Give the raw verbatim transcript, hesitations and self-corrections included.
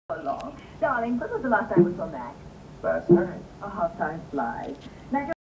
Long. Darling, when was the last time we saw Mac? Last night. Oh, how time flies. Now,